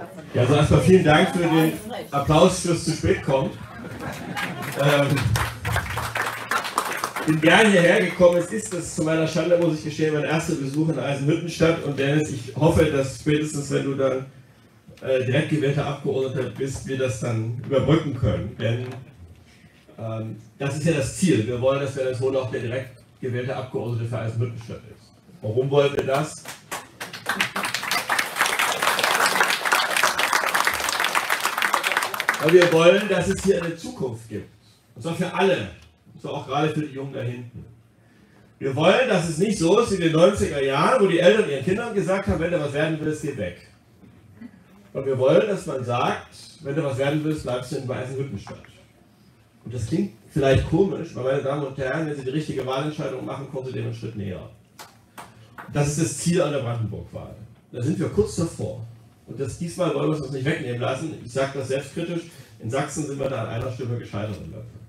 Ja, also erstmal vielen Dank für den Applaus fürs zu spät kommen. Bin gerne hierher gekommen. Es ist das zu meiner Schande, muss ich gestehen, mein erster Besuch in Eisenhüttenstadt. Und Dennis, ich hoffe, dass spätestens, wenn du dann direkt gewählter Abgeordneter bist, wir das dann überbrücken können. Denn das ist ja das Ziel. Wir wollen, dass Dennis Hohn auch der direkt gewählte Abgeordnete für Eisenhüttenstadt ist. Warum wollen wir das? Weil wir wollen, dass es hier eine Zukunft gibt. Und zwar für alle. Und zwar auch gerade für die Jungen da hinten. Wir wollen, dass es nicht so ist wie in den 90er Jahren, wo die Eltern ihren Kindern gesagt haben, wenn du was werden willst, geh weg. Und wir wollen, dass man sagt, wenn du was werden willst, bleibst du in Eisenhüttenstadt. Und das klingt vielleicht komisch, aber meine Damen und Herren, wenn Sie die richtige Wahlentscheidung machen, kommen Sie dem einen Schritt näher. Das ist das Ziel an der Brandenburg-Wahl. Da sind wir kurz davor. Und diesmal wollen wir es uns nicht wegnehmen lassen. Ich sage das selbstkritisch. In Sachsen sind wir da an einer Stimme gescheitert.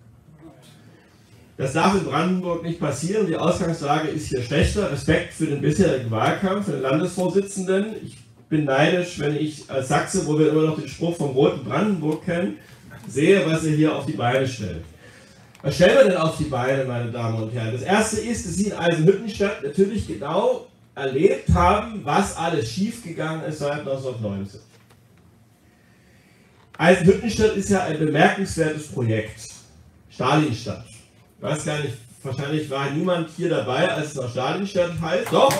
Das darf in Brandenburg nicht passieren. Die Ausgangslage ist hier schlechter. Respekt für den bisherigen Wahlkampf, für den Landesvorsitzenden. Ich bin neidisch, wenn ich als Sachse, wo wir immer noch den Spruch vom roten Brandenburg kennen, sehe, was er hier auf die Beine stellt. Was stellen wir denn auf die Beine, meine Damen und Herren? Das erste ist, dass Sie in Eisenhüttenstadt natürlich genau erlebt haben, was alles schiefgegangen ist seit 1990. Eisenhüttenstadt ist ja ein bemerkenswertes Projekt. Stalinstadt. Ich weiß gar nicht, wahrscheinlich war niemand hier dabei, als es noch Stalinstadt heißt. Doch?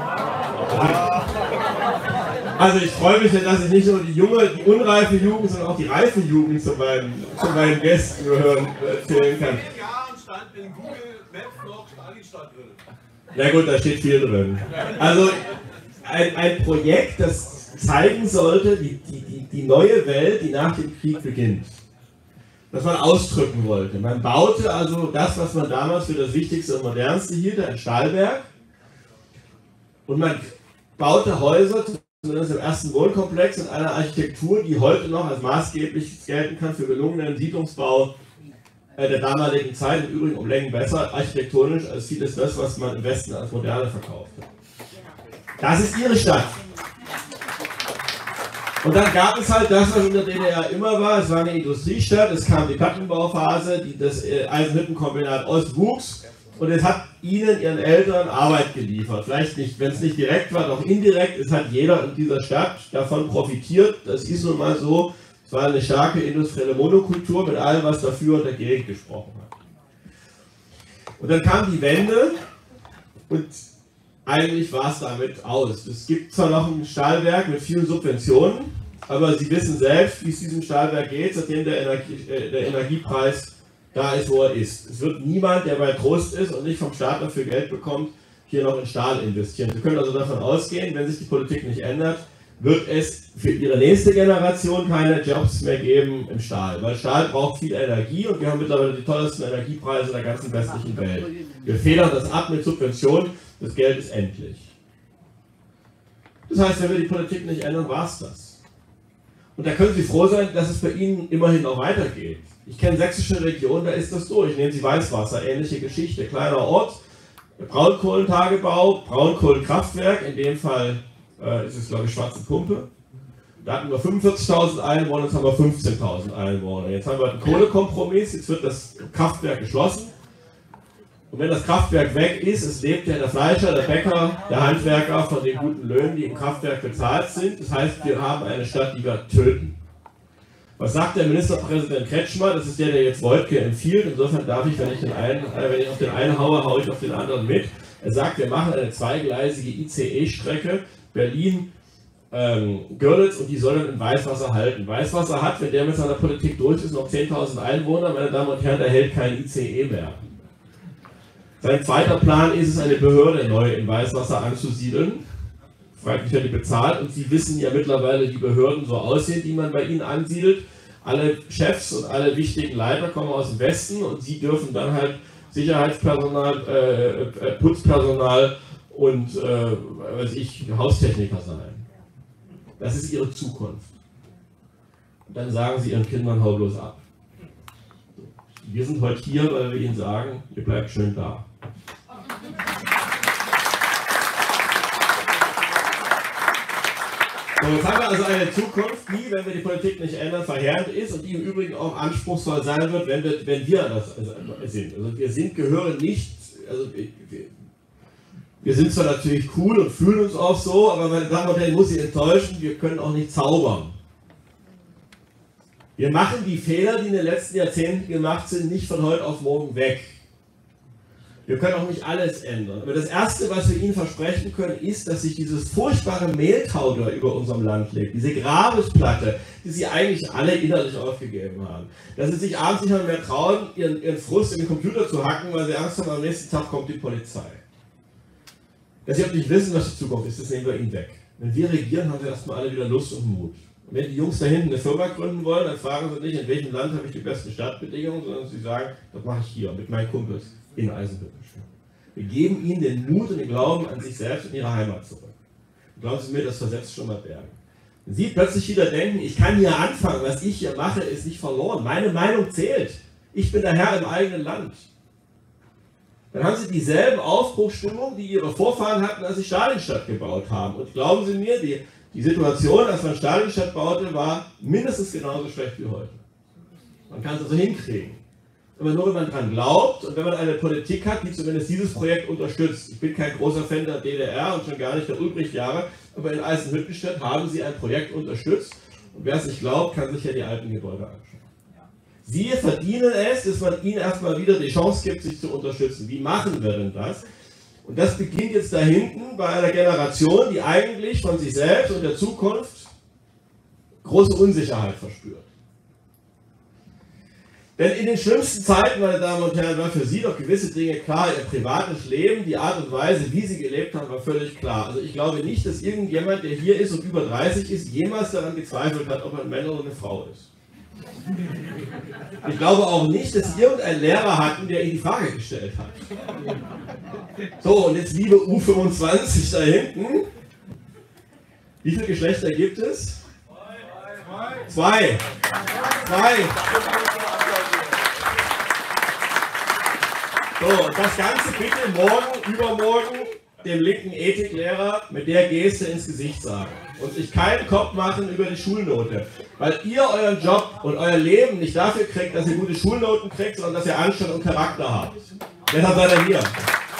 Also ich freue mich, dass ich nicht nur die junge, die unreife Jugend, sondern auch die reife Jugend zu meinen Gästen zählen kann. In Jahren stand in Google Maps noch Stalinstadt drin. Na gut, da steht viel drin. Also ein Projekt, das zeigen sollte, die neue Welt, die nach dem Krieg beginnt. Das man ausdrücken wollte. Man baute also das, was man damals für das Wichtigste und Modernste hielt, ein Stahlwerk. Und man baute Häuser, zumindest im ersten Wohnkomplex, in einer Architektur, die heute noch als maßgeblich gelten kann für gelungenen Siedlungsbau der damaligen Zeit, im Übrigen um Längen besser architektonisch als vieles das, was man im Westen als Moderne verkaufte. Das ist ihre Stadt. Und dann gab es halt das, was in der DDR immer war. Es war eine Industriestadt, es kam die Plattenbauphase, das Eisenhüttenkombinat Ost wuchs und es hat ihnen, ihren Eltern, Arbeit geliefert. Vielleicht nicht, wenn es nicht direkt war, doch indirekt. Es hat jeder in dieser Stadt davon profitiert. Das ist nun mal so. Es war eine starke industrielle Monokultur mit allem, was dafür und dagegen gesprochen hat. Und dann kam die Wende und eigentlich war es damit aus. Es gibt zwar noch ein Stahlwerk mit vielen Subventionen, aber Sie wissen selbst, wie es diesem Stahlwerk geht, seitdem der Energiepreis da ist, wo er ist. Es wird niemand, der bei Trost ist und nicht vom Staat dafür Geld bekommt, hier noch in Stahl investieren. Sie können also davon ausgehen, wenn sich die Politik nicht ändert, wird es für Ihre nächste Generation keine Jobs mehr geben im Stahl. Weil Stahl braucht viel Energie und wir haben mittlerweile die teuersten Energiepreise der ganzen westlichen Welt. Wir federn das ab mit Subventionen, das Geld ist endlich. Das heißt, wenn wir die Politik nicht ändern, war es das. Und da können Sie froh sein, dass es bei Ihnen immerhin noch weitergeht. Ich kenne sächsische Regionen, da ist das durch. Nehmen Sie Weißwasser, ähnliche Geschichte. Kleiner Ort, Braunkohlentagebau, Braunkohlenkraftwerk, in dem Fall ist es, glaube ich, Schwarze Pumpe. Da hatten wir 45.000 Einwohner, jetzt haben wir 15.000 Einwohner. Jetzt haben wir einen Kohlekompromiss, jetzt wird das Kraftwerk geschlossen. Und wenn das Kraftwerk weg ist, es lebt ja der Fleischer, der Bäcker, der Handwerker von den guten Löhnen, die im Kraftwerk bezahlt sind. Das heißt, wir haben eine Stadt, die wir töten. Was sagt der Ministerpräsident Kretschmer? Das ist der jetzt Wojtke empfiehlt. Insofern darf ich, wenn ich auf den einen haue, haue ich auf den anderen mit. Er sagt, wir machen eine zweigleisige ICE-Strecke Berlin-Görlitz und die soll dann in Weißwasser halten. Weißwasser hat, wenn der mit seiner Politik durch ist, noch 10.000 Einwohner. Meine Damen und Herren, da hält kein ICE mehr. Sein zweiter Plan ist es, eine Behörde neu in Weißwasser anzusiedeln. Fragt mich, wer die bezahlt. Und Sie wissen ja mittlerweile, wie Behörden so aussehen, die man bei Ihnen ansiedelt. Alle Chefs und alle wichtigen Leiter kommen aus dem Westen und Sie dürfen dann halt Sicherheitspersonal, Putzpersonal und Haustechniker sein. Das ist Ihre Zukunft. Und dann sagen Sie Ihren Kindern, hau bloß ab. Wir sind heute hier, weil wir Ihnen sagen, ihr bleibt schön da. So, jetzt haben wir also eine Zukunft, die, wenn wir die Politik nicht ändern, verheerend ist und die im Übrigen auch anspruchsvoll sein wird, wenn wir das sind. Also wir gehören nicht, also wir sind zwar natürlich cool und fühlen uns auch so, aber meine Damen und Herren, ich muss Sie enttäuschen, wir können auch nicht zaubern. Wir machen die Fehler, die in den letzten Jahrzehnten gemacht sind, nicht von heute auf morgen weg. Wir können auch nicht alles ändern. Aber das Erste, was wir Ihnen versprechen können, ist, dass sich dieses furchtbare Mehltau, der über unserem Land liegt, diese Grabesplatte, die Sie eigentlich alle innerlich aufgegeben haben, dass Sie sich abends nicht mehr trauen, ihren Frust in den Computer zu hacken, weil Sie Angst haben, am nächsten Tag kommt die Polizei. Dass Sie auch nicht wissen, was die Zukunft ist, das nehmen wir Ihnen weg. Wenn wir regieren, haben wir erstmal alle wieder Lust und Mut. Und wenn die Jungs da hinten eine Firma gründen wollen, dann fragen sie nicht, in welchem Land habe ich die besten Startbedingungen, sondern sie sagen, das mache ich hier mit meinen Kumpels in Eisenhüttenstadt. Wir geben ihnen den Mut und den Glauben an sich selbst und ihre Heimat zurück. Und glauben Sie mir, das versetzt schon mal Berge. Wenn Sie plötzlich wieder denken, ich kann hier anfangen, was ich hier mache, ist nicht verloren. Meine Meinung zählt. Ich bin der Herr im eigenen Land. Dann haben Sie dieselben Aufbruchsstimmung, die Ihre Vorfahren hatten, als sie Stalinstadt gebaut haben. Und glauben Sie mir, die Situation, als man Stalinstadt baute, war mindestens genauso schlecht wie heute. Man kann es also hinkriegen. Aber nur wenn man daran glaubt und wenn man eine Politik hat, die zumindest dieses Projekt unterstützt. Ich bin kein großer Fan der DDR und schon gar nicht der Ulbricht-Jahre, aber in Eisenhüttenstadt haben sie ein Projekt unterstützt. Und wer es nicht glaubt, kann sich ja die alten Gebäude anschauen. Sie verdienen es, dass man ihnen erstmal wieder die Chance gibt, sich zu unterstützen. Wie machen wir denn das? Und das beginnt jetzt da hinten bei einer Generation, die eigentlich von sich selbst und der Zukunft große Unsicherheit verspürt. Denn in den schlimmsten Zeiten, meine Damen und Herren, war für Sie doch gewisse Dinge klar. Ihr privates Leben, die Art und Weise, wie Sie gelebt haben, war völlig klar. Also ich glaube nicht, dass irgendjemand, der hier ist und über 30 ist, jemals daran gezweifelt hat, ob er ein Mann oder eine Frau ist. Ich glaube auch nicht, dass Sie irgendeinen Lehrer hatten, der Ihnen die Frage gestellt hat. So, und jetzt liebe U25 da hinten. Wie viele Geschlechter gibt es? Zwei. So, und das Ganze bitte morgen, übermorgen dem linken Ethiklehrer mit der Geste ins Gesicht sagen. Und sich keinen Kopf machen über die Schulnote. Weil ihr euren Job und euer Leben nicht dafür kriegt, dass ihr gute Schulnoten kriegt, sondern dass ihr Anstand und Charakter habt. Deshalb seid ihr hier.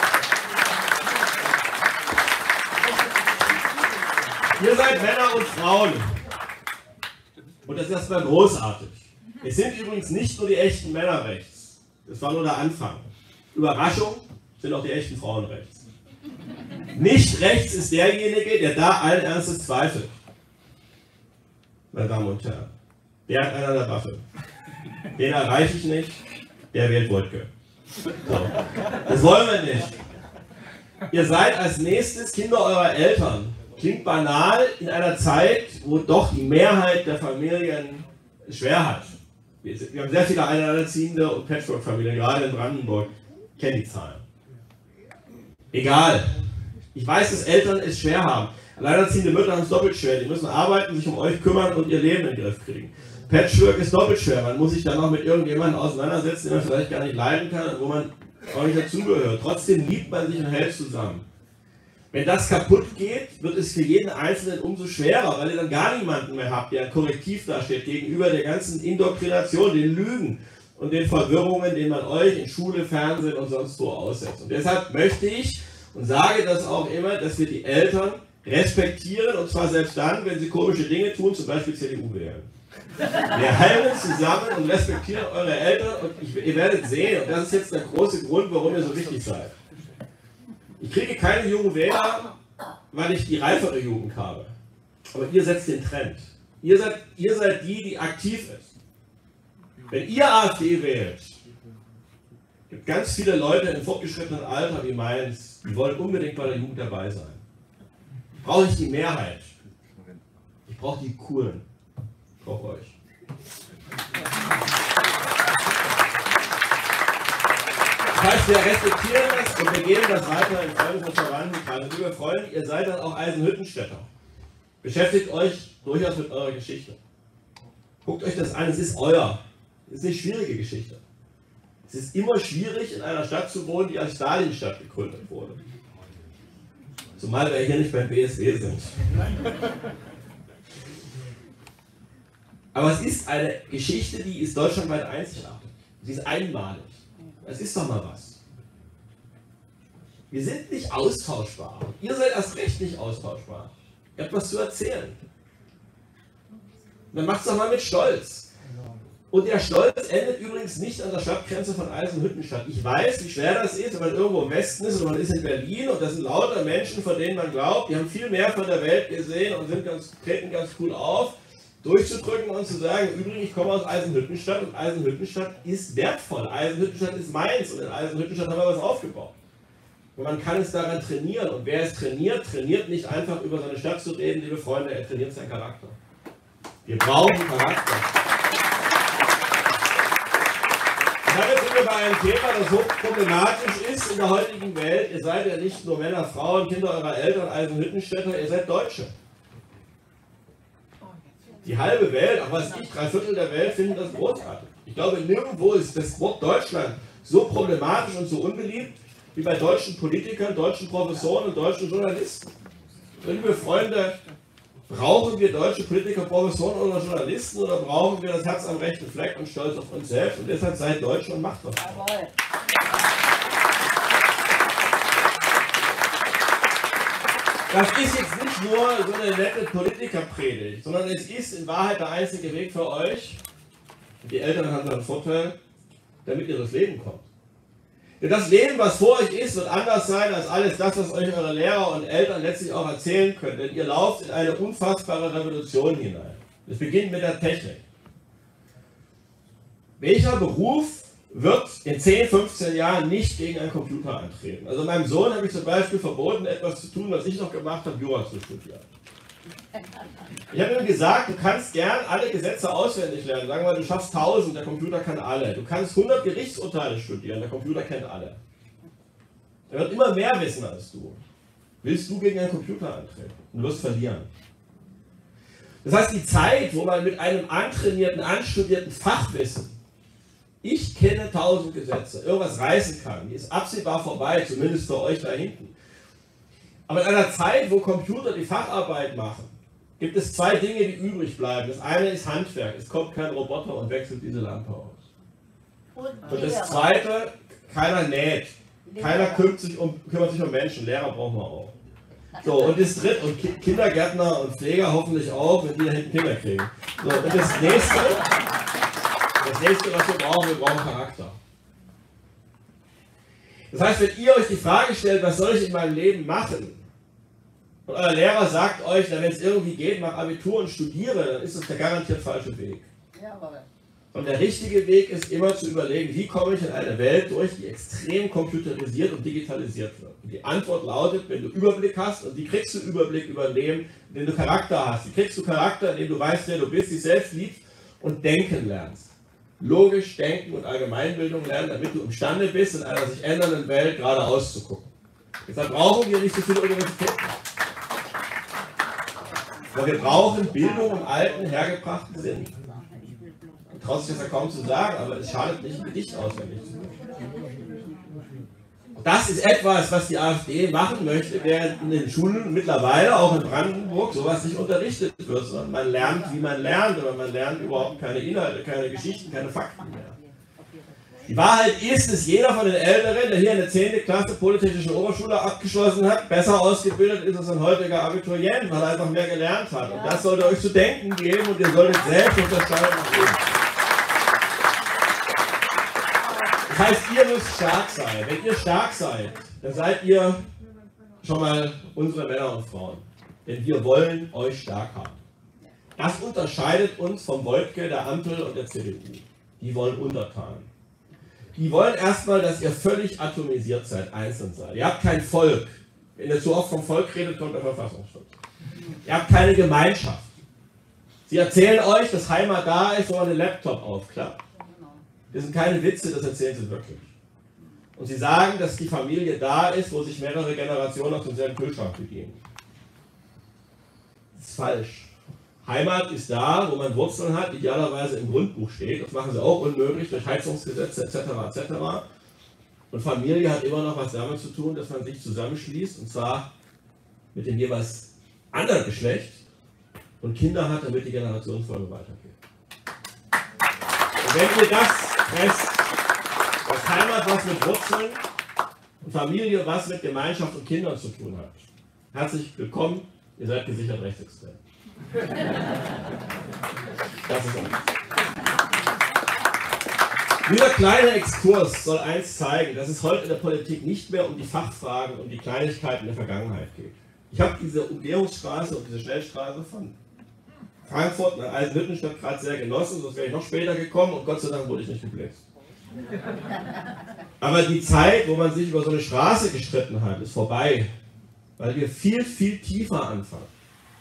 Ihr seid Männer und Frauen. Und das ist erstmal großartig. Es sind übrigens nicht nur die echten Männer rechts. Das war nur der Anfang. Überraschung, sind auch die echten Frauen rechts. Nicht rechts ist derjenige, der da allen Ernstes zweifelt. Meine Damen und Herren, der hat einer der Waffe. Den erreiche ich nicht, der wählt Wodka. So. Das wollen wir nicht. Ihr seid als nächstes Kinder eurer Eltern. Klingt banal in einer Zeit, wo doch die Mehrheit der Familien es schwer hat. Wir haben sehr viele Alleinerziehende und Patchwork-Familien, gerade in Brandenburg. Ich kenne die Zahlen. Egal. Ich weiß, dass Eltern es schwer haben. Alleinerziehende Mütter haben es doppelt schwer. Die müssen arbeiten, sich um euch kümmern und ihr Leben in den Griff kriegen. Patchwork ist doppelt schwer. Man muss sich dann noch mit irgendjemandem auseinandersetzen, den man vielleicht gar nicht leiden kann und wo man auch nicht dazugehört. Trotzdem liebt man sich und hält zusammen. Wenn das kaputt geht, wird es für jeden Einzelnen umso schwerer, weil ihr dann gar niemanden mehr habt, der ein Korrektiv dasteht gegenüber der ganzen Indoktrination, den Lügen und den Verwirrungen, denen man euch in Schule, Fernsehen und sonst wo aussetzt. Und deshalb möchte ich und sage das auch immer, dass wir die Eltern respektieren, und zwar selbst dann, wenn sie komische Dinge tun, zum Beispiel CDU wählen. Wir halten zusammen und respektieren eure Eltern und ihr werdet sehen, und das ist jetzt der große Grund, warum ihr so wichtig seid. Ich kriege keine jungen Wähler, weil ich die reifere Jugend habe. Aber ihr setzt den Trend. Ihr seid die aktiv ist. Wenn ihr AfD wählt, gibt ganz viele Leute im fortgeschrittenen Alter wie meins, die wollen unbedingt bei der Jugend dabei sein. Brauche ich die Mehrheit. Ich brauche die Coolen. Ich brauche euch. Das heißt, wir respektieren das und wir geben das weiter in Freundes- und Verwandtenkreis. Liebe Freunde, ihr seid dann auch Eisenhüttenstädter. Beschäftigt euch durchaus mit eurer Geschichte. Guckt euch das an, es ist euer. Es ist eine schwierige Geschichte. Es ist immer schwierig, in einer Stadt zu wohnen, die als Stalinstadt gegründet wurde. Zumal wir hier nicht beim BSW sind. Aber es ist eine Geschichte, die ist deutschlandweit einzigartig. Sie ist einmalig. Es ist doch mal was. Wir sind nicht austauschbar. Ihr seid erst recht nicht austauschbar. Ihr habt was zu erzählen. Dann macht es doch mal mit Stolz. Und der Stolz endet übrigens nicht an der Stadtgrenze von Eisenhüttenstadt. Ich weiß, wie schwer das ist, wenn man irgendwo im Westen ist oder man ist in Berlin und das sind lauter Menschen, von denen man glaubt, die haben viel mehr von der Welt gesehen und treten ganz cool auf, durchzudrücken und zu sagen, übrigens, ich komme aus Eisenhüttenstadt und Eisenhüttenstadt ist wertvoll. Eisenhüttenstadt ist meins und in Eisenhüttenstadt haben wir was aufgebaut. Und man kann es daran trainieren. Und wer es trainiert, trainiert nicht einfach über seine Stadt zu reden, liebe Freunde, er trainiert seinen Charakter. Wir brauchen Charakter. Damit sind wir bei einem Thema, das so problematisch ist in der heutigen Welt. Ihr seid ja nicht nur Männer, Frauen, Kinder eurer Eltern, Eisenhüttenstädter, ihr seid Deutsche. Die halbe Welt, auch was ich, 3/4 der Welt finden das großartig. Ich glaube, nirgendwo ist das Wort Deutschland so problematisch und so unbeliebt wie bei deutschen Politikern, deutschen Professoren und deutschen Journalisten. Liebe Freunde, brauchen wir deutsche Politiker, Professoren oder Journalisten oder brauchen wir das Herz am rechten Fleck und Stolz auf uns selbst? Und deshalb seid Deutsche und macht das. Das ist jetzt nicht nur so eine nette Politikerpredigt, sondern es ist in Wahrheit der einzige Weg für euch, und die Eltern haben da einen Vorteil, damit ihr das Leben kommt. Denn das Leben, was vor euch ist, wird anders sein als alles das, was euch eure Lehrer und Eltern letztlich auch erzählen können. Denn ihr lauft in eine unfassbare Revolution hinein. Es beginnt mit der Technik. Welcher Beruf wird in 10, 15 Jahren nicht gegen einen Computer antreten? Also meinem Sohn habe ich zum Beispiel verboten, etwas zu tun, was ich noch gemacht habe, Jura zu studieren. Ich habe ihm gesagt, du kannst gern alle Gesetze auswendig lernen. Sagen wir mal, du schaffst 1000, der Computer kann alle. Du kannst 100 Gerichtsurteile studieren, der Computer kennt alle. Er wird immer mehr wissen als du. Willst du gegen einen Computer antreten und wirst verlieren. Das heißt, die Zeit, wo man mit einem antrainierten, anstudierten Fachwissen, ich kenne 1000 Gesetze, irgendwas reißen kann, die ist absehbar vorbei, zumindest für euch da hinten. Aber in einer Zeit, wo Computer die Facharbeit machen, gibt es zwei Dinge, die übrig bleiben. Das eine ist Handwerk. Es kommt kein Roboter und wechselt diese Lampe aus. Und das zweite, keiner näht. Keiner kümmert sich um Menschen. Lehrer brauchen wir auch. So, und das dritte, und Kindergärtner und Pfleger hoffentlich auch, wenn die da hinten Kinder kriegen. So, und das nächste, was wir brauchen Charakter. Das heißt, wenn ihr euch die Frage stellt, was soll ich in meinem Leben machen? Und euer Lehrer sagt euch, wenn es irgendwie geht, mach Abitur und studiere, dann ist das der garantiert falsche Weg. Und der richtige Weg ist immer zu überlegen, wie komme ich in eine Welt durch, die extrem computerisiert und digitalisiert wird. Und die Antwort lautet, wenn du Überblick hast, und wie kriegst du Überblick über ein Leben, in dem du Charakter hast? Wie kriegst du Charakter, in dem du weißt, wer du bist, dich selbst liebst und denken lernst? Logisch denken und Allgemeinbildung lernen, damit du imstande bist, in einer sich ändernden Welt geradeaus zu gucken. Deshalb brauchen wir nicht so viele Universitäten. Aber wir brauchen Bildung im alten, hergebrachten Sinn. Man traut sich das ja kaum zu sagen, aber es schadet nicht, ein Gedicht auswendig zu machen. Das ist etwas, was die AfD machen möchte, während in den Schulen mittlerweile, auch in Brandenburg, sowas nicht unterrichtet wird, sondern man lernt, wie man lernt, aber man lernt überhaupt keine Inhalte, keine Geschichten, keine Fakten mehr. Die Wahrheit ist, dass jeder von den Älteren, der hier eine 10. Klasse Polytechnischen Oberschule abgeschlossen hat, besser ausgebildet ist als ein heutiger Abiturient, weil er einfach mehr gelernt hat. Und das sollte euch zu denken geben und ihr solltet selbst unterscheiden. Das heißt, ihr müsst stark sein. Wenn ihr stark seid, dann seid ihr schon mal unsere Männer und Frauen. Denn wir wollen euch stark haben. Das unterscheidet uns vom Wojtke, der Ampel und der CDU. Die wollen untertan. Die wollen erstmal, dass ihr völlig atomisiert seid, einzeln seid. Ihr habt kein Volk. Wenn ihr zu oft vom Volk redet, kommt der Verfassungsschutz. Ihr habt keine Gemeinschaft. Sie erzählen euch, dass Heimat da ist, wo man den Laptop aufklappt. Das sind keine Witze, das erzählen sie wirklich. Und sie sagen, dass die Familie da ist, wo sich mehrere Generationen auf demselben Kühlschrank bedienen. Das ist falsch. Heimat ist da, wo man Wurzeln hat, idealerweise im Grundbuch steht. Das machen sie auch unmöglich durch Heizungsgesetze etc. etc. Und Familie hat immer noch was damit zu tun, dass man sich zusammenschließt, und zwar mit dem jeweils anderen Geschlecht und Kinder hat, damit die Generationsfolge weitergeht. Wenn ihr das presst, dass Heimat was mit Wurzeln und Familie was mit Gemeinschaft und Kindern zu tun hat. Herzlich willkommen, ihr seid gesichert rechtsextrem. Das ist alles. Dieser kleine Exkurs soll eins zeigen, dass es heute in der Politik nicht mehr um die Fachfragen und die Kleinigkeiten der Vergangenheit geht. Ich habe diese Umgehungsstraße und diese Schnellstraße von Frankfurt nach Eisenhüttenstadt gerade sehr genossen, sonst wäre ich noch später gekommen und Gott sei Dank wurde ich nicht gebläst. Aber die Zeit, wo man sich über so eine Straße gestritten hat, ist vorbei, weil wir viel, viel tiefer anfangen.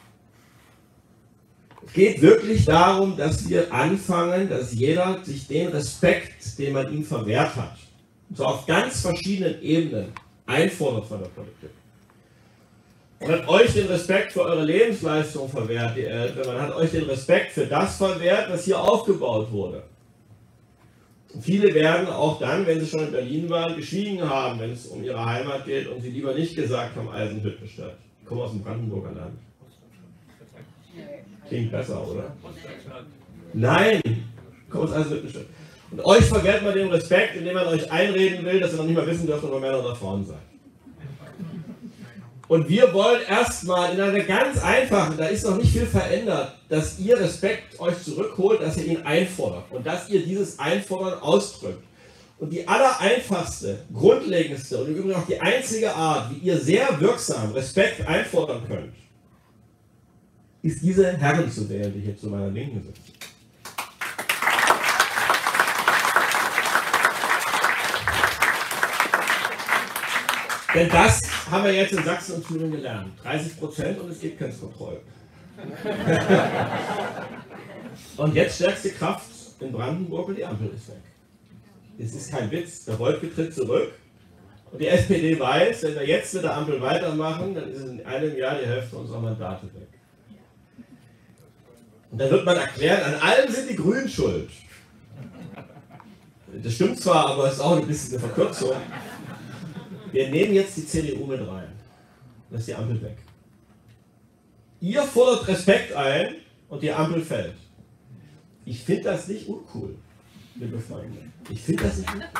Es geht wirklich darum, dass wir anfangen, dass jeder sich den Respekt, den man ihm verwehrt hat, und zwar auf ganz verschiedenen Ebenen, einfordert von der Politik. Man hat euch den Respekt für eure Lebensleistung verwehrt, die Eltern. Man hat euch den Respekt für das verwehrt, was hier aufgebaut wurde. Und viele werden auch dann, wenn sie schon in Berlin waren, geschwiegen haben, wenn es um ihre Heimat geht und sie lieber nicht gesagt haben, Eisenhüttenstadt. Ich komme aus dem Brandenburger Land. Klingt besser, oder? Nein, kommt aus Eisenhüttenstadt. Und euch verwehrt man den Respekt, indem man euch einreden will, dass ihr noch nicht mal wissen dürft, ob ihr Männer oder Frauen seid. Und wir wollen erstmal in einer ganz einfachen, da ist noch nicht viel verändert, dass ihr Respekt euch zurückholt, dass ihr ihn einfordert und dass ihr dieses Einfordern ausdrückt. Und die allereinfachste, grundlegendste und im Übrigen auch die einzige Art, wie ihr sehr wirksam Respekt einfordern könnt, ist diese Herren zu wählen, die hier zu meiner Linken sitzen. Denn das haben wir jetzt in Sachsen und Thüringen gelernt. 30% und es gibt Grenzkontrollen. Und jetzt stärkste Kraft in Brandenburg und die Ampel ist weg. Es ist kein Witz, der Wolke tritt zurück und die SPD weiß, wenn wir jetzt mit der Ampel weitermachen, dann ist in einem Jahr die Hälfte unserer Mandate weg. Und dann wird man erklären, an allem sind die Grünen schuld. Das stimmt zwar, aber es ist auch ein bisschen eine Verkürzung. Wir nehmen jetzt die CDU mit rein. Dann ist die Ampel weg. Ihr fordert Respekt ein und die Ampel fällt. Ich finde das nicht uncool, liebe Freunde. Ich finde das nicht uncool.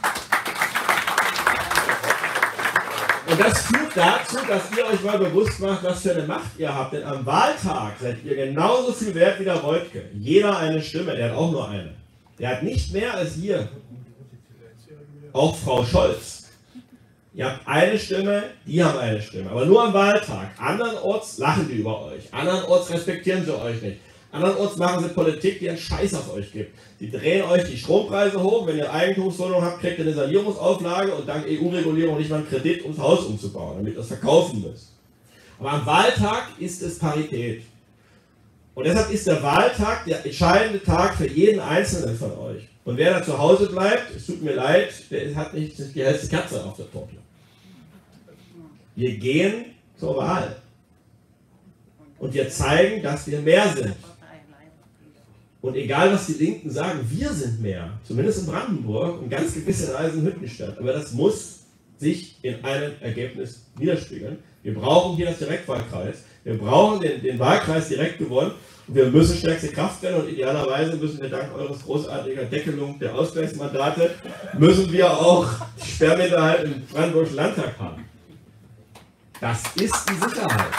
Und das führt dazu, dass ihr euch mal bewusst macht, was für eine Macht ihr habt. Denn am Wahltag seid ihr genauso viel wert wie der Reutke. Jeder eine Stimme, der hat auch nur eine. Der hat nicht mehr als ihr. Auch Frau Scholz. Ihr habt eine Stimme, die haben eine Stimme. Aber nur am Wahltag. Andernorts lachen die über euch. Andernorts respektieren sie euch nicht. Andernorts machen sie Politik, die einen Scheiß auf euch gibt. Die drehen euch die Strompreise hoch. Wenn ihr Eigentumswohnung habt, kriegt ihr eine Sanierungsauflage und dank EU-Regulierung nicht mal einen Kredit, um das Haus umzubauen, damit ihr das verkaufen müsst. Aber am Wahltag ist es Parität. Und deshalb ist der Wahltag der entscheidende Tag für jeden Einzelnen von euch. Und wer da zu Hause bleibt, es tut mir leid, der hat nicht die hellste Kerze auf der Torte. Wir gehen zur Wahl. Und wir zeigen, dass wir mehr sind. Und egal, was die Linken sagen, wir sind mehr. Zumindest in Brandenburg und ganz gewiss in Eisenhüttenstadt. Aber das muss sich in einem Ergebnis widerspiegeln. Wir brauchen hier das Direktwahlkreis. Wir brauchen den Wahlkreis direkt gewonnen. Und wir müssen stärkste Kraft werden. Und idealerweise müssen wir dank eures großartiger Deckelung der Ausgleichsmandate, müssen wir auch die Sperrminderheit im Brandenburgischen Landtag haben. Das ist die Sicherheit.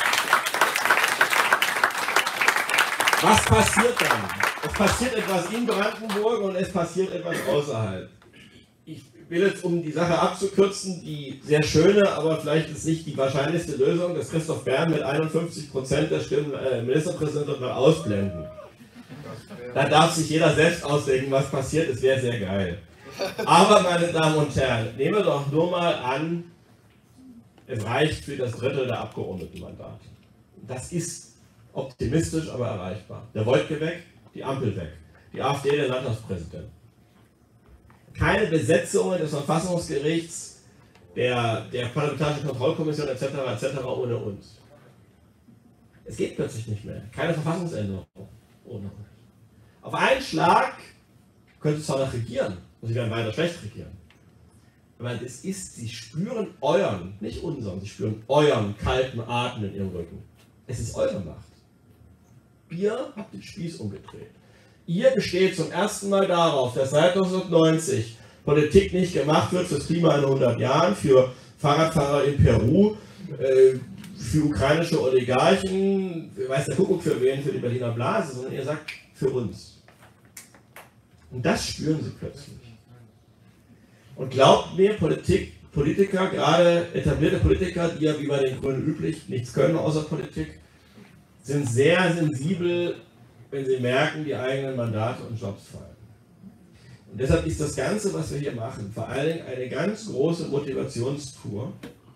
Was passiert dann? Es passiert etwas in Brandenburg und es passiert etwas außerhalb. Ich will jetzt, um die Sache abzukürzen, die sehr schöne, aber vielleicht ist nicht die wahrscheinlichste Lösung, dass Christoph Bern mit 51% der Stimmen Ministerpräsident wird, mal ausblenden. Dann darf sich jeder selbst ausdenken, was passiert ist, wäre sehr geil. Aber, meine Damen und Herren, nehmen wir doch nur mal an, es reicht für das Drittel der Abgeordnetenmandate. Das ist optimistisch, aber erreichbar. Der Wolke weg, die Ampel weg, die AfD der Landtagspräsident. Keine Besetzungen des Verfassungsgerichts, der Parlamentarischen Kontrollkommission etc. ohne uns. Es geht plötzlich nicht mehr. Keine Verfassungsänderung ohne uns. Auf einen Schlag könnte es zwar noch regieren, und sie werden weiter schlecht regieren. Aber es ist, sie spüren euren, nicht unseren, sie spüren euren kalten Atem in ihrem Rücken. Es ist eure Macht. Ihr habt den Spieß umgedreht. Ihr besteht zum ersten Mal darauf, dass seit 1990 Politik nicht gemacht wird fürs Klima in 100 Jahren, für Fahrradfahrer in Peru, für ukrainische Oligarchen, weiß der Kuckuck für wen, für die Berliner Blase, sondern ihr sagt, für uns. Und das spüren sie plötzlich. Und glaubt mir, Politiker, gerade etablierte Politiker, die ja wie bei den Grünen üblich nichts können außer Politik, sind sehr sensibel, wenn sie merken, die eigenen Mandate und Jobs fallen. Und deshalb ist das Ganze, was wir hier machen, vor allen Dingen eine ganz große Motivationstour,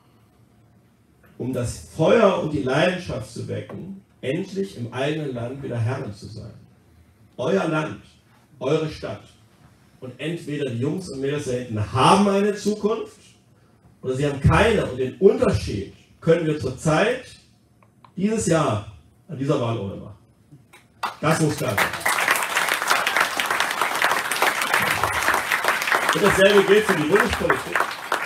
um das Feuer und die Leidenschaft zu wecken, endlich im eigenen Land wieder Herren zu sein. Euer Land, eure Stadt. Und entweder die Jungs und Mädels da hinten haben eine Zukunft oder sie haben keine. Und den Unterschied können wir zurzeit dieses Jahr an dieser Wahlurne machen. Das muss klar sein. Und dasselbe gilt für die Bundespolitik.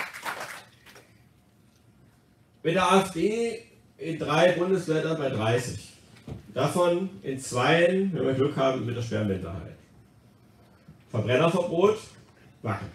Mit der AfD in 3 Bundesländern bei 30. Davon in 2, wenn wir Glück haben, mit der schweren Minderheit. Verbrennerverbot, wackeln.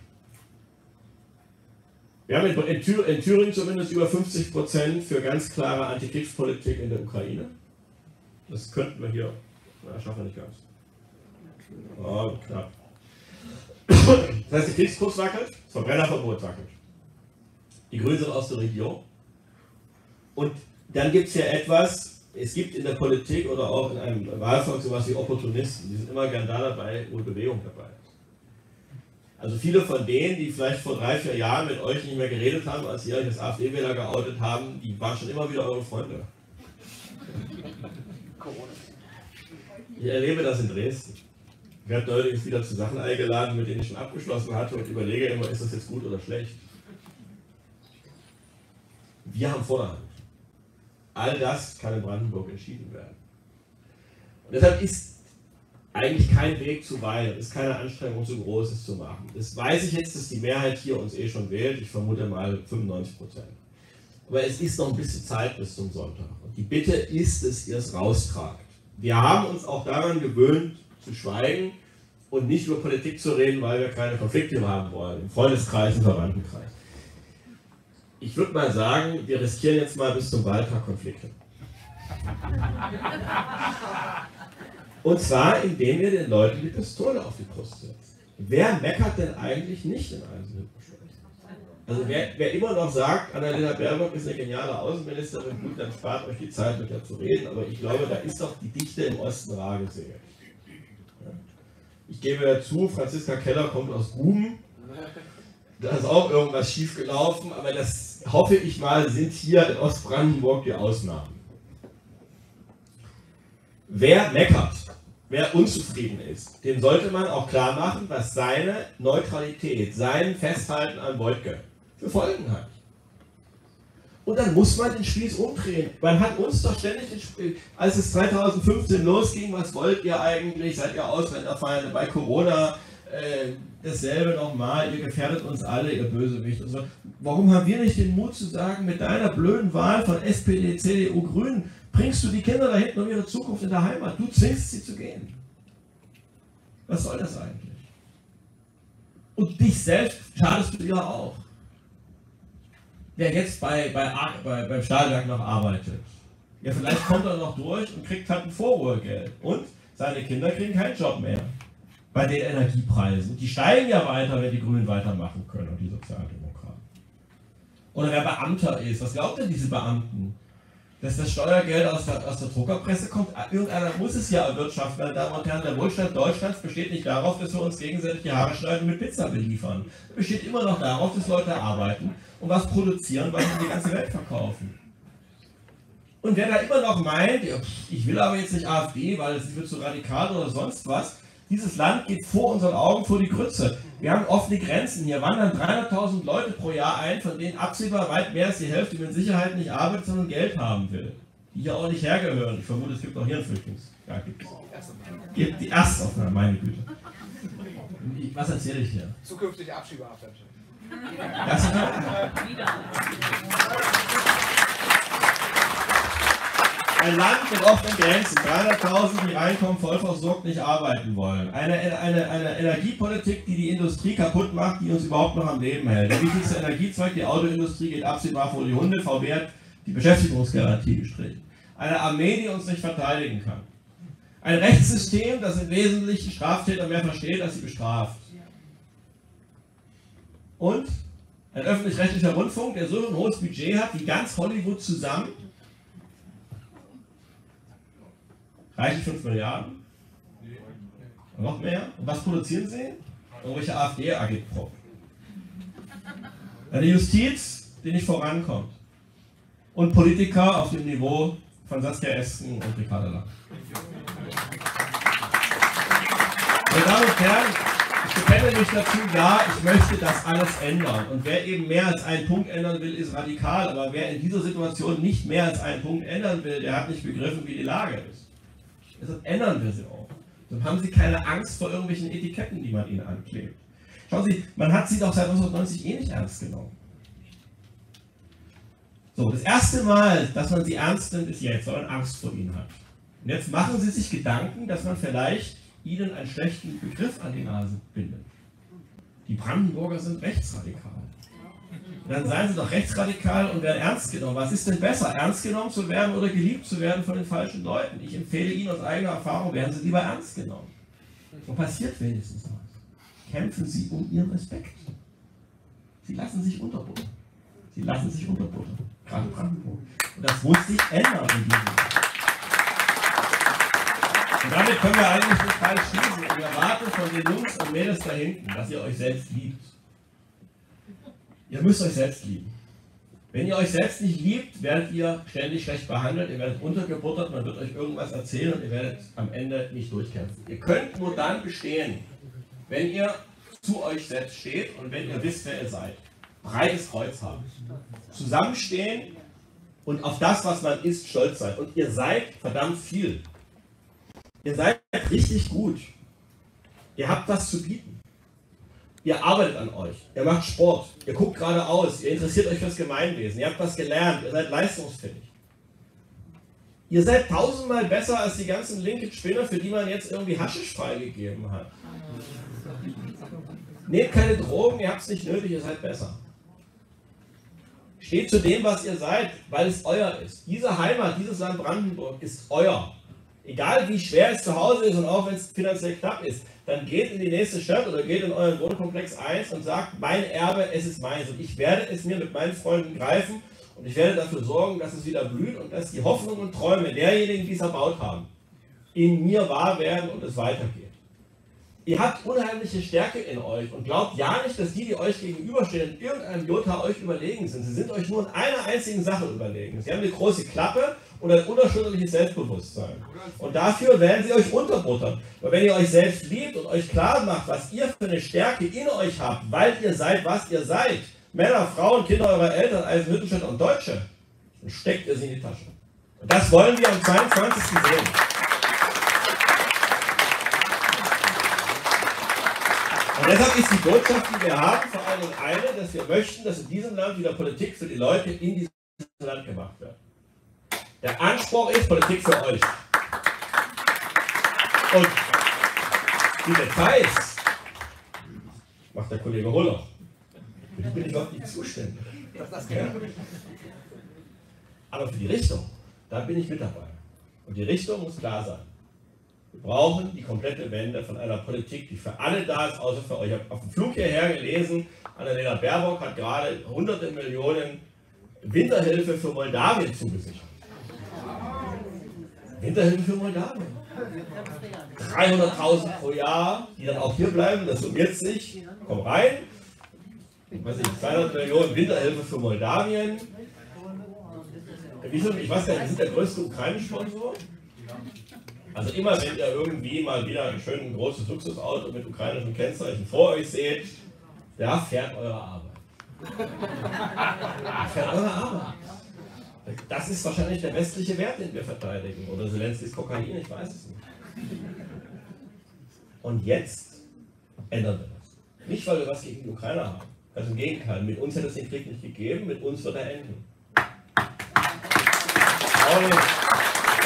Wir haben in Thüringen zumindest über 50% für ganz klare Antikriegspolitik in der Ukraine. Das könnten wir hier, schaffen wir nicht ganz. Oh, knapp. Das heißt, der Kriegskurs wackelt, das Verbrennerverbot wackelt. Die Grünen sind aus der Regierung. Und dann gibt es ja etwas, es gibt in der Politik oder auch in einem Wahlvolk sowas wie Opportunisten, die sind immer gern da dabei, wo Bewegung dabei ist. Also viele von denen, die vielleicht vor 3, 4 Jahren mit euch nicht mehr geredet haben, als ihr euch als AfD-Wähler geoutet haben, die waren schon immer wieder eure Freunde. Ich erlebe das in Dresden. Ich werde neulich wieder zu Sachen eingeladen, mit denen ich schon abgeschlossen hatte und überlege immer, ist das jetzt gut oder schlecht. Wir haben Vorderhand. All das kann in Brandenburg entschieden werden. Und deshalb ist eigentlich kein Weg zu weit, ist keine Anstrengung zu groß, es zu machen. Das weiß ich jetzt, dass die Mehrheit hier uns schon wählt, ich vermute mal 95%. Aber es ist noch ein bisschen Zeit bis zum Sonntag. Und die Bitte ist, dass ihr es raustragt. Wir haben uns auch daran gewöhnt, zu schweigen und nicht über Politik zu reden, weil wir keine Konflikte mehr haben wollen, im Freundeskreis, im Verwandtenkreis. Ich würde mal sagen, wir riskieren jetzt mal bis zum Wahltag Konflikte. Und zwar, indem wir den Leuten die Pistole auf die Brust setzen. Wer meckert denn eigentlich nicht in einem Sündenbeschluss? Also wer immer noch sagt, Annalena Baerbock ist eine geniale Außenministerin, gut, dann spart euch die Zeit, mit der zu reden, aber ich glaube, da ist doch die Dichte im Osten rar gesät. Ich gebe ja zu, Franziska Keller kommt aus Guben, da ist auch irgendwas schief gelaufen, aber das, hoffe ich mal, sind hier in Ostbrandenburg die Ausnahmen. Wer meckert, wer unzufrieden ist, dem sollte man auch klar machen, was seine Neutralität, sein Festhalten an Wojtke für Folgen hat. Und dann muss man den Spieß umdrehen. Man hat uns doch ständig, als es 2015 losging, was wollt ihr eigentlich, seid ihr Ausländerfeinde, bei Corona dasselbe nochmal, ihr gefährdet uns alle, ihr Bösewicht und so. Warum haben wir nicht den Mut zu sagen, mit deiner blöden Wahl von SPD, CDU, Grünen, bringst du die Kinder da hinten um ihre Zukunft in der Heimat, du zwingst sie zu gehen. Was soll das eigentlich? Und dich selbst schadest du ja auch. Wer jetzt beim Stahlwerk noch arbeitet, ja, vielleicht kommt er noch durch und kriegt halt ein Vorruhegeld. Und seine Kinder kriegen keinen Job mehr bei den Energiepreisen. Die steigen ja weiter, wenn die Grünen weitermachen können und die Sozialdemokraten. Oder wer Beamter ist, was glaubt denn diese Beamten? Dass das Steuergeld aus der Druckerpresse kommt? Irgendeiner muss es ja erwirtschaften, meine Damen und Herren. Der Wohlstand Deutschlands besteht nicht darauf, dass wir uns gegenseitig die Haare schneiden und mit Pizza beliefern. Er besteht immer noch darauf, dass Leute arbeiten und was produzieren, was sie in die ganze Welt verkaufen. Und wer da immer noch meint, ich will aber jetzt nicht AfD, weil es wird zu radikal oder sonst was, dieses Land geht vor unseren Augen vor die Grütze. Wir haben offene Grenzen. Hier wandern 300.000 Leute pro Jahr ein, von denen absehbar weit mehr als die Hälfte mit Sicherheit nicht arbeitet, sondern Geld haben will. Die hier auch nicht hergehören. Ich vermute, es gibt auch hier einen Ja, gibt es. Gibt die Erstaufnahme, meine Güte. Was erzähle ich hier? Zukünftige Abschiebeabstände. Das Ein Land mit offenen Grenzen, 300.000, die reinkommen, voll versorgt, nicht arbeiten wollen. Eine Energiepolitik, die die Industrie kaputt macht, die uns überhaupt noch am Leben hält. Der wichtigste Energiezweig, die Autoindustrie, geht absehbar vor die Hunde. VW hat die Beschäftigungsgarantie gestrichen. Eine Armee, die uns nicht verteidigen kann. Ein Rechtssystem, das im Wesentlichen Straftäter mehr versteht, als sie bestraft. Und ein öffentlich-rechtlicher Rundfunk, der so ein hohes Budget hat, wie ganz Hollywood zusammen. Reichen 5 Milliarden? Noch mehr? Und was produzieren sie? Irgendwelche AfD-Agitprop. Eine Justiz, die nicht vorankommt. Und Politiker auf dem Niveau von Saskia Esken und Ricarda Lang. Meine Damen und Herren, ich bekenne mich dazu, ja, ich möchte das alles ändern. Und wer eben mehr als einen Punkt ändern will, ist radikal. Aber wer in dieser Situation nicht mehr als einen Punkt ändern will, der hat nicht begriffen, wie die Lage ist. Deshalb ändern wir sie auch. Dann haben Sie keine Angst vor irgendwelchen Etiketten, die man ihnen anklebt. Schauen Sie, man hat sie doch seit 1990 eh nicht ernst genommen. So, das erste Mal, dass man sie ernst nimmt, ist jetzt, weil man Angst vor ihnen hat. Und jetzt machen Sie sich Gedanken, dass man vielleicht ihnen einen schlechten Begriff an die Nase bindet. Die Brandenburger sind rechtsradikal. Dann seien sie doch rechtsradikal und werden ernst genommen. Was ist denn besser, ernst genommen zu werden oder geliebt zu werden von den falschen Leuten? Ich empfehle Ihnen aus eigener Erfahrung, werden Sie lieber ernst genommen. Und passiert wenigstens was. Kämpfen Sie um Ihren Respekt. Sie lassen sich unterbuttern. Sie lassen sich unterbuttern. Gerade Brandenburg. Und das muss sich ändern in diesem Jahr. Und damit können wir eigentlich nicht falsch schließen. Und wir erwarten von den Jungs und Mädels da hinten, dass ihr euch selbst liebt. Ihr müsst euch selbst lieben. Wenn ihr euch selbst nicht liebt, werdet ihr ständig schlecht behandelt, ihr werdet untergebuttert, man wird euch irgendwas erzählen und ihr werdet am Ende nicht durchkämpfen. Ihr könnt nur dann bestehen, wenn ihr zu euch selbst steht und wenn ihr wisst, wer ihr seid. Breites Kreuz haben. Zusammenstehen und auf das, was man ist, stolz sein. Und ihr seid verdammt viel. Ihr seid richtig gut. Ihr habt was zu bieten. Ihr arbeitet an euch, ihr macht Sport, ihr guckt geradeaus, ihr interessiert euch fürs Gemeinwesen, ihr habt was gelernt, ihr seid leistungsfähig. Ihr seid 1000-mal besser als die ganzen linken Spinner, für die man jetzt irgendwie Haschisch freigegeben hat. Nehmt keine Drogen, ihr habt es nicht nötig, ihr seid besser. Steht zu dem, was ihr seid, weil es euer ist. Diese Heimat, dieses Land Brandenburg ist euer. Egal wie schwer es zu Hause ist und auch wenn es finanziell knapp ist, dann geht in die nächste Stadt oder geht in euren Wohnkomplex 1 und sagt, mein Erbe, es ist meins. Und ich werde es mir mit meinen Freunden greifen und ich werde dafür sorgen, dass es wieder blüht und dass die Hoffnungen und Träume derjenigen, die es erbaut haben, in mir wahr werden und es weitergeht. Ihr habt unheimliche Stärke in euch und glaubt ja nicht, dass die euch gegenüberstehen, in irgendeinem Jota euch überlegen sind. Sie sind euch nur in einer einzigen Sache überlegen. Sie haben eine große Klappe und ein unerschütterliches Selbstbewusstsein. Und dafür werden sie euch unterbuttern. Weil wenn ihr euch selbst liebt und euch klar macht, was ihr für eine Stärke in euch habt, weil ihr seid, was ihr seid, Männer, Frauen, Kinder eurer Eltern, Eisenhüttenstädter und Deutsche, dann steckt ihr sie in die Tasche. Und das wollen wir am 22. sehen. Und deshalb ist die Botschaft, die wir haben, vor allem eine, dass wir möchten, dass in diesem Land wieder Politik für die Leute in diesem Land gemacht wird. Der Anspruch ist Politik für euch. Und die Details macht der Kollege Holler. Für die bin ich überhaupt nicht zuständig. Ja. Aber für die Richtung, da bin ich mit dabei. Und die Richtung muss klar sein. Wir brauchen die komplette Wende von einer Politik, die für alle da ist, außer für euch. Ich habe auf dem Flug hierher gelesen, Annalena Baerbock hat gerade hunderte Millionen Winterhilfe für Moldawien zugesichert. Winterhilfe für Moldawien. 300.000 pro Jahr, die dann auch hier bleiben, das summiert sich, komm rein. Ich weiß nicht, 200 Millionen Winterhilfe für Moldawien. Ich weiß gar nicht, wir sind der größte Ukraine-Sponsor. Also immer wenn ihr irgendwie mal wieder ein schönes großes Luxusauto mit ukrainischem Kennzeichen vor euch seht, da fährt eure Arbeit. Da fährt eure Arbeit. Das ist wahrscheinlich der westliche Wert, den wir verteidigen. Oder Zelenskys Kokain, ich weiß es nicht. Und jetzt ändern wir das. Nicht, weil wir was gegen die Ukrainer haben. Also im Gegenteil, mit uns hätte es den Krieg nicht gegeben, mit uns wird er enden.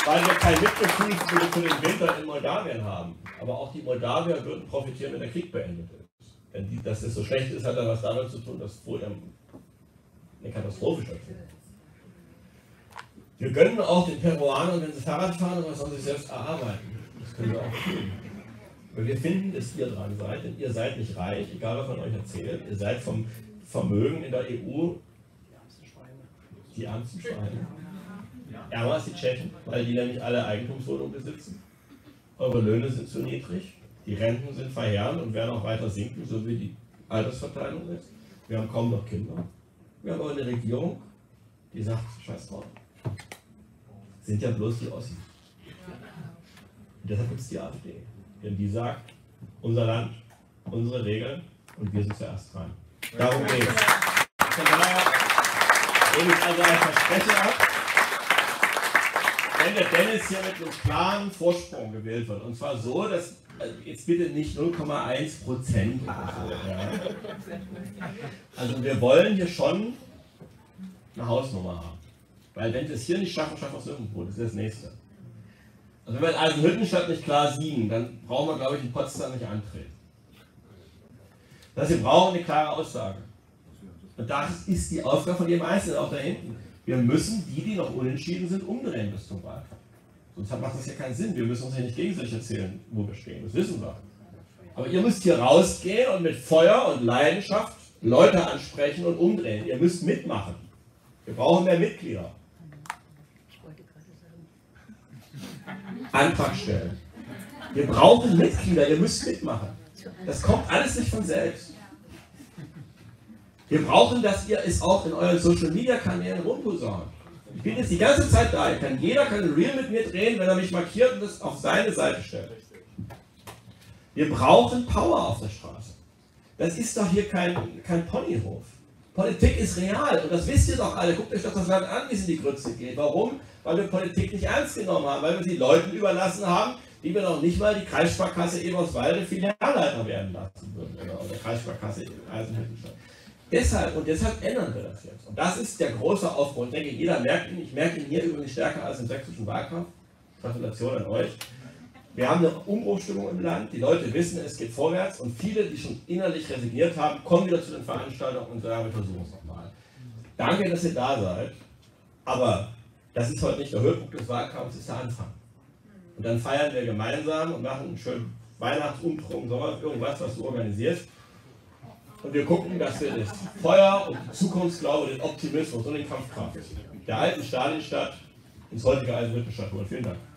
weil wir kein Mitgefühl für den Winter in Moldawien haben. Aber auch die Moldawier würden profitieren, wenn der Krieg beendet ist. Denn dass es so schlecht ist, hat dann was damit zu tun, dass vorher eine Katastrophe stattfindet. Wir gönnen auch den Peruanern, wenn sie Fahrrad fahren, aber sollen sich selbst erarbeiten. Das können wir auch tun. Weil wir finden, dass ihr dran seid, denn ihr seid nicht reich, egal was man euch erzählt. Ihr seid vom Vermögen in der EU die ärmsten Schweine. Ärmer als die Tschechen, weil die nämlich alle Eigentumswohnungen besitzen. Eure Löhne sind zu niedrig, die Renten sind verheerend und werden auch weiter sinken, so wie die Altersverteilung ist. Wir haben kaum noch Kinder. Wir haben aber eine Regierung, die sagt, scheiß drauf. Sind ja bloß die Ossis. Und deshalb gibt es die AfD. Denn die sagt, unser Land, unsere Regeln und wir sind zuerst dran. Darum geht es. Von daher gebe ich also ein Versprechen ab, wenn der Dennis hier mit einem klaren Vorsprung gewählt wird. Und zwar so, dass, jetzt bitte nicht 0,1% oder so. Ja. Also wir wollen hier schon eine Hausnummer haben. Weil wenn wir es hier nicht schaffen, schaffen wir es irgendwo. Das ist das Nächste. Also wenn wir in Eisenhüttenstadt nicht klar siegen, dann brauchen wir, glaube ich, in Potsdam nicht antreten. Das heißt, wir brauchen eine klare Aussage. Und das ist die Aufgabe von jedem Einzelnen, auch da hinten. Wir müssen die noch unentschieden sind, umdrehen bis zum Wahlkampf. Sonst macht das ja keinen Sinn. Wir müssen uns ja nicht gegenseitig erzählen, wo wir stehen. Das wissen wir. Aber ihr müsst hier rausgehen und mit Feuer und Leidenschaft Leute ansprechen und umdrehen. Ihr müsst mitmachen. Wir brauchen mehr Mitglieder. Antrag stellen. Wir brauchen Mitglieder, ihr müsst mitmachen. Das kommt alles nicht von selbst. Wir brauchen, dass ihr es auch in euren Social-Media-Kanälen rumposaunt. Ich bin jetzt die ganze Zeit da. Jeder kann ein Reel mit mir drehen, wenn er mich markiert und das auf seine Seite stellt. Wir brauchen Power auf der Straße. Das ist doch hier kein Ponyhof. Politik ist real und das wisst ihr doch alle. Guckt euch doch das Land an, wie es in die Grütze geht. Warum? Weil wir Politik nicht ernst genommen haben, weil wir sie Leuten überlassen haben, die wir noch nicht mal die Kreissparkasse Eberswalde Filialleiter werden lassen würden. Oder Kreissparkasse Eisenhüttenstadt. Deshalb ändern wir das jetzt. Und das ist der große Aufbau. Ich denke, jeder merkt ihn. Ich merke ihn hier übrigens stärker als im sächsischen Wahlkampf. Gratulation an euch. Wir haben eine Umbruchstimmung im Land. Die Leute wissen, es geht vorwärts. Und viele, die schon innerlich resigniert haben, kommen wieder zu den Veranstaltungen und sagen, wir versuchen es nochmal. Danke, dass ihr da seid. Aber das ist heute nicht der Höhepunkt des Wahlkampfs, das ist der Anfang. Und dann feiern wir gemeinsam und machen einen schönen Weihnachtsumtrunk, Sommer, irgendwas, was du organisierst. Und wir gucken, dass wir das Feuer und die Zukunftsglaube, den Optimismus und den Kampfkraft der alten Stalinstadt ins heutige Eisenhüttenstadt holen. Vielen Dank.